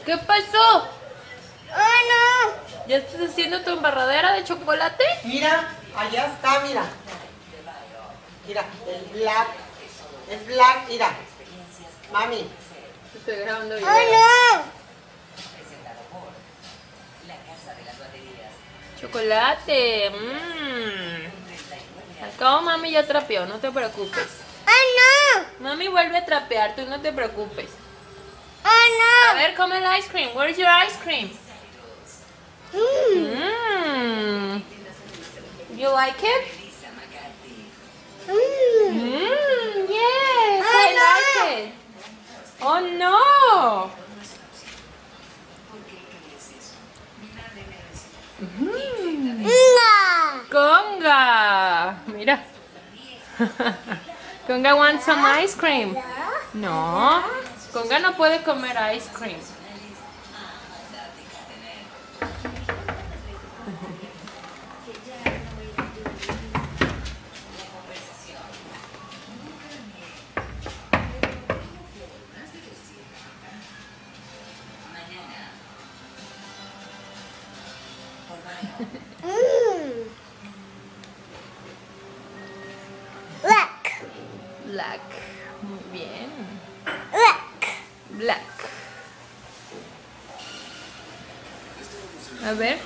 ¿Qué pasó? ¡Oh, ¿Ya estás haciendo tu embarradera de chocolate? Mira, allá está, mira. Mira, el black. Es black, mira. Mami. Estoy grabando no! video. ¡Oh, no! Chocolate. Al cabo mami ya trapeó, no te preocupes. ¡Oh, no! Mami vuelve a trapear, tú no te preocupes. ¡Oh, A no! ver, come el ice cream. Where's your ice cream? You like it? Yes, I like it. Oh no. ¡No! Conga. Mira. Conga wants some ice cream. No. Conga no puede comer ice cream. Black. Black. Muy bien. Black. Black. A ver.